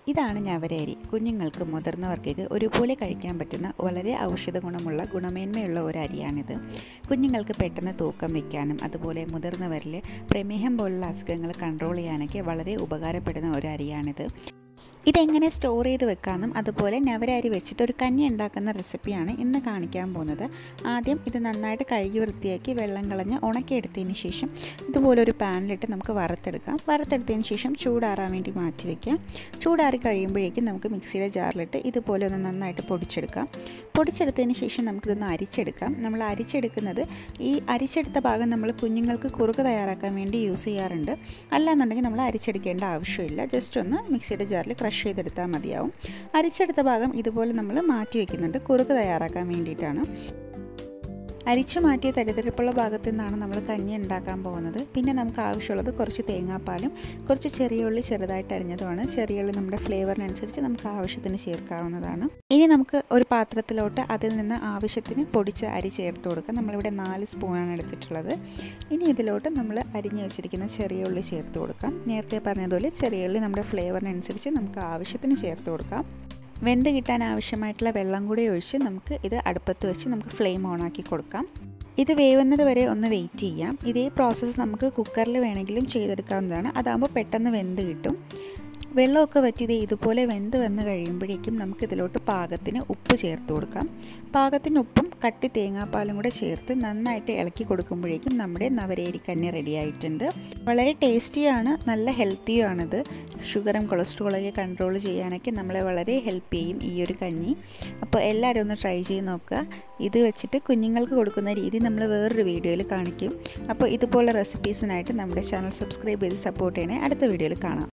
ഇതാണ് ഞവരയരി. കുഞ്ഞുങ്ങൾക്ക് മുതിർന്നവർക്കൊക്കെ ഒരുപോലെ കഴിക്കാൻ പറ്റുന്ന വളരെ ഔഷധ ഗുണമുള്ള ഗുണമേന്മയുള്ള ഒരു അരിയാണിത്. കുഞ്ഞുങ്ങൾക്ക് പെട്ടെന്ന് തൂക്കം വയ്ക്കാനും അതുപോലെ മുതിർന്നവരിൽ പ്രമേഹം പോലുള്ള അസുഖങ്ങൾ കൺട്രോൾ ചെയ്യാനൊക്കെ വളരെ ഉപകാരപ്പെടുന്ന ഒരു അരിയാണിത്. ഇതെങ്ങനെ സ്റ്റോർ ചെയ്ത് വെക്കാമെന്നും അതുപോലെ ഞവരരി വെച്ചിട്ട് ഒരു കഞ്ഞി ഉണ്ടാക്കുന്ന റെസിപ്പിയാണ് ഇന്ന് കാണിക്കാൻ പോകുന്നത്. ആദ്യം ഇത് നന്നായിട്ട് കഴുകി വൃത്തിയാക്കി വെള്ളം കളഞ്ഞ് ഉണക്കിയെടുത്തതിന് ശേഷം ഇതുപോലൊരു പാനിലിട്ട് നമുക്ക് വറുത്തെടുക്കാം. വറുത്തെടുത്തതിന് ശേഷം ചൂടാറാൻ വേണ്ടി മാറ്റി വയ്ക്കാം. ചൂടാറി കഴിയുമ്പോഴേക്കും നമുക്ക് മിക്സിയുടെ ജാറിലിട്ട് ഇതുപോലെ ഒന്ന് നന്നായിട്ട് പൊടിച്ചെടുക്കാം. പൊടിച്ചെടുത്തതിന് ശേഷം നമുക്കിതൊന്ന് അരിച്ചെടുക്കാം. നമ്മൾ അരിച്ചെടുക്കുന്നത് ഈ അരിച്ചെടുത്ത ഭാഗം നമ്മൾ കുഞ്ഞുങ്ങൾക്ക് കുറുക്ക് തയ്യാറാക്കാൻ വേണ്ടി യൂസ് ചെയ്യാറുണ്ട്. അല്ലാന്നുണ്ടെങ്കിൽ നമ്മൾ അരിച്ചെടുക്കേണ്ട ആവശ്യമില്ല. ജസ്റ്റ് ഒന്ന് മിക്സിയുടെ ജാറിൽ ക്രഷ് ചെയ്തെടുത്താൽ മതിയാവും. അരിച്ചെടുത്ത ഭാഗം ഇതുപോലെ നമ്മൾ മാറ്റി വയ്ക്കുന്നുണ്ട് കുറുക്ക് തയ്യാറാക്കാൻ വേണ്ടിയിട്ടാണ്. അരിച്ചു മാറ്റിയ തരിതരിപ്പുള്ള ഭാഗത്തു നിന്നാണ് നമ്മൾ കഞ്ഞി ഉണ്ടാക്കാൻ പോകുന്നത്. പിന്നെ നമുക്ക് ആവശ്യമുള്ളത് കുറച്ച് തേങ്ങാപ്പാലും കുറച്ച് ചെറിയ ഉള്ളി ചെറുതായിട്ട് അരിഞ്ഞതുമാണ്. ചെറിയ ഉള്ളി നമ്മുടെ ഫ്ലേവറിനനുസരിച്ച് നമുക്ക് ആവശ്യത്തിന് ചേർക്കാവുന്നതാണ്. ഇനി നമുക്ക് ഒരു പാത്രത്തിലോട്ട് അതിൽ നിന്ന് ആവശ്യത്തിന് പൊടിച്ച അരി ചേർത്ത് കൊടുക്കാം. നമ്മളിവിടെ 4 സ്പൂണാണ് എടുത്തിട്ടുള്ളത്. ഇനി ഇതിലോട്ട് നമ്മൾ അരിഞ്ഞ് വെച്ചിരിക്കുന്ന ചെറിയ ഉള്ളി ചേർത്ത് കൊടുക്കാം. നേരത്തെ പറഞ്ഞതുപോലെ ചെറിയ ഉള്ളി നമ്മുടെ ഫ്ലേവറിനനുസരിച്ച് നമുക്ക് ആവശ്യത്തിന് ചേർത്ത് കൊടുക്കാം. വെന്ത് കിട്ടാൻ ആവശ്യമായിട്ടുള്ള വെള്ളം കൂടി ഒഴിച്ച് നമുക്ക് ഇത് അടുപ്പത്ത് വെച്ച് നമുക്ക് ഫ്ലെയിം ഓണാക്കി കൊടുക്കാം. ഇത് വേവുന്നത് വരെ ഒന്ന് വെയിറ്റ് ചെയ്യാം. ഇതേ പ്രോസസ്സ് നമുക്ക് കുക്കറിൽ വേണമെങ്കിലും ചെയ്തെടുക്കാവുന്നതാണ്. അതാകുമ്പോൾ പെട്ടെന്ന് വെന്ത് കിട്ടും. വെള്ളമൊക്കെ വറ്റിയത് ഇതുപോലെ വെന്ത് വന്ന് കഴിയുമ്പോഴേക്കും നമുക്കിതിലോട്ട് പാകത്തിന് ഉപ്പ് ചേർത്ത് കൊടുക്കാം. പാകത്തിന് ഉപ്പും കട്ടി തേങ്ങാപ്പാലും കൂടെ ചേർത്ത് നന്നായിട്ട് ഇളക്കി കൊടുക്കുമ്പോഴേക്കും നമ്മുടെ നവരയരിക്കഞ്ഞി റെഡി ആയിട്ടുണ്ട്. വളരെ ടേസ്റ്റിയാണ്, നല്ല ഹെൽത്തിയുമാണിത്. ഷുഗറും കൊളസ്ട്രോളൊക്കെ കൺട്രോൾ ചെയ്യാനൊക്കെ നമ്മളെ വളരെ ഹെൽപ്പ് ചെയ്യും ഈ ഒരു കഞ്ഞി. അപ്പോൾ എല്ലാവരും ഒന്ന് ട്രൈ ചെയ്ത് നോക്കുക. ഇത് വെച്ചിട്ട് കുഞ്ഞുങ്ങൾക്ക് കൊടുക്കുന്ന രീതി നമ്മൾ വേറൊരു വീഡിയോയിൽ കാണിക്കും. അപ്പോൾ ഇതുപോലെ റെസിപ്പീസിനായിട്ട് നമ്മുടെ ചാനൽ സബ്സ്ക്രൈബ് ചെയ്ത് സപ്പോർട്ട് ചെയ്യണേ. അടുത്ത വീഡിയോയിൽ കാണാം.